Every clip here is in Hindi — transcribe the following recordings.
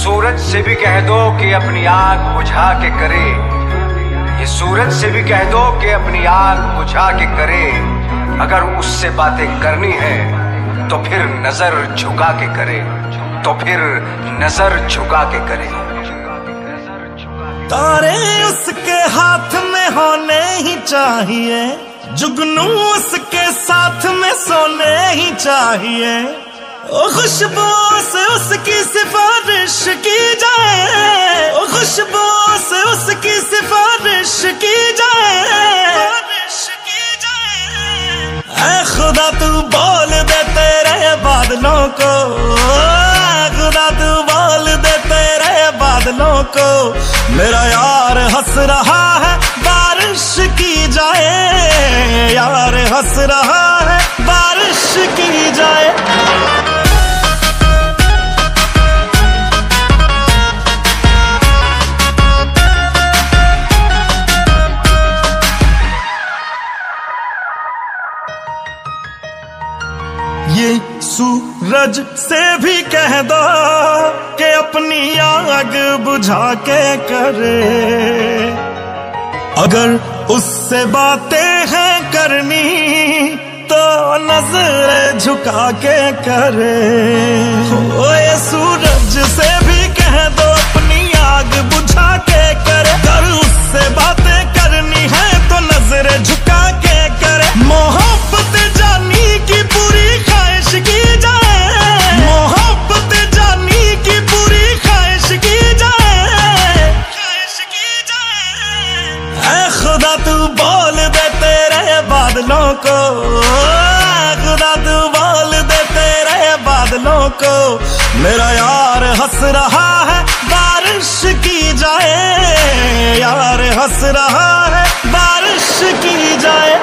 सूरज से भी कह दो कि अपनी आग बुझा के करे, ये सूरज से भी कह दो कि अपनी आग बुझा के करे। अगर उससे बातें करनी है तो फिर नजर झुका के करे, तो फिर नजर झुका के करे। तारे उसके हाथ में होने ही चाहिए, जुगनू उसके साथ में सोने ही चाहिए। ओ खुशबू से उसकी सिफारिश की जाए, ओ खुशबू से उसकी सिफारिश की जाए। ऐ खुदा तू बोल दे तेरे बादलों को, खुदा तू बोल दे तेरे बादलों को, मेरा यार हंस रहा है बारिश की जाए, यार हंस रहा है बारिश की जाए। ये सूरज से भी कह दो कि अपनी आग बुझा के करे, अगर उससे बातें हैं करनी तो नजर झुका के करे। ओ ये सूरज से भी कह दो अपनी आग बुझा के करे, अगर उससे बातें करनी है तो नजर झुका के करे। मोहब्बत जानी की पूरी ख्वाहिश की जाए, मोहब्बत जानी की पूरी ख्वाहिश की जाए, ख्वाहिश की जाए। ऐ खुदा तू बोल दे तेरे बादलों को, खुदा तू बोल दे तेरे बादलों को, मेरा यार हंस रहा है बारिश की जाए, यार हंस रहा है बारिश की जाए।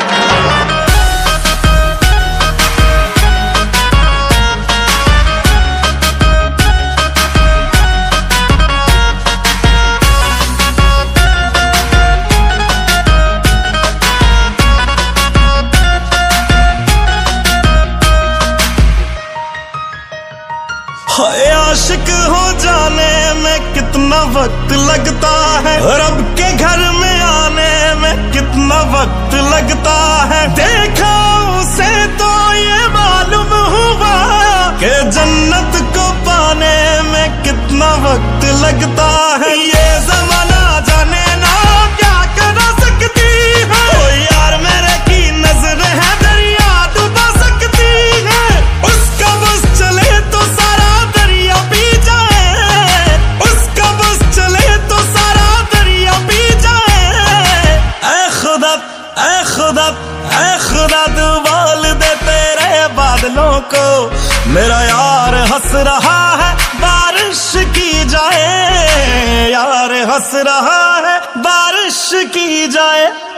आशिक हो जाने में कितना वक्त लगता है, रब के घर में आने में कितना वक्त लगता है। देखा उसे तो ये मालूम हुआ कि जन्नत को पाने में कितना वक्त लगता है। ये जमाना जाने ना क्या कर सकती है, ओ यार मेरे की नजर है दरिया डुबा सकती है। उसका बस चले तो सारा दरिया पी जाए, उसका बस चले तो सारा दरिया पी जाए। ऐ खुदा ऐ खुदा ऐ खुदा तू बोल दे तेरे बादलों को, मेरा यार हंस रहा है बारिश की जाए, यार हंस रहा है बारिश की जाए।